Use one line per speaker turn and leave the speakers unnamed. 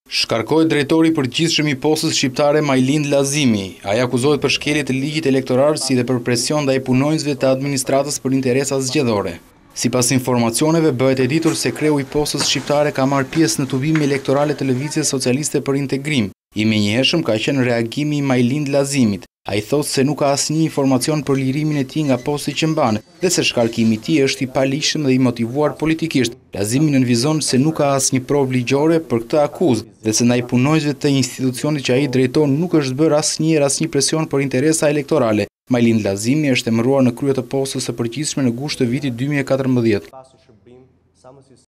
Shkarkoi drejtori i përgjithshëm i postës shqiptare Majlind Llazimi. Ai akuzohet për shkelje të ligjit elektoral si dhe për presion ndaj punonjësve të administratës për interesa zgjedhore. Sipas informacioneve, bëhet e ditur se kreu i postës shqiptare ka marrë pjesë në tubime elektorale të Lëvizjes Socialiste për Integrim. I menjëhershëm ka qenë reagimi i Majlind Llazimit. Ai thotë se nuk ka asnjë informacion për lirimin e tij nga posti që mban dhe se shkarkimi i tij është i palishëm dhe i motivuar politikisht. Llazimi nënvizon se nuk ka asnjë provë ligjore për këtë akuzë dhe se ndaj punonjësve të institucionit që ai drejton nuk është bërë asnjë presion për interesa elektorale. Majlind Llazimi është emëruar në krye të postës së përgjithshme në gusht të vitit 2014.